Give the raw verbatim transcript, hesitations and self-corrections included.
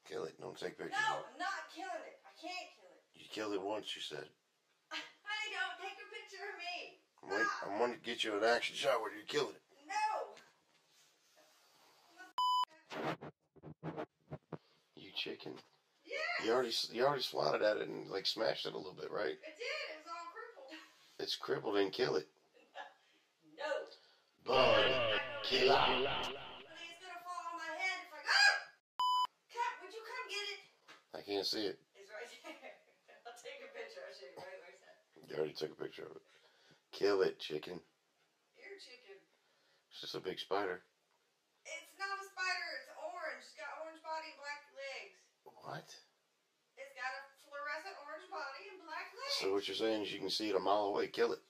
Kill it. Don't take pictures. No, I'm not killing it. I can't kill it. You killed it once, you said. Honey, don't take a picture of me. Wait, I want to get you an action shot where you kill it. No. You chicken. Yeah. You already you already swatted at it and like smashed it a little bit, right? It did. It was all crippled. It's crippled and kill it. No. Bug killer. It's gonna fall on my head if I ah! Come, would you come get it? I can't see it. It's right there. I'll take a picture. I'll show you right where it's at. You already took a picture of it. Kill it, chicken. You're chicken. It's just a big spider. It's not a spider. It's orange. It's got orange body and black legs. What? It's got a fluorescent orange body and black legs. So what you're saying is you can see it a mile away. Kill it.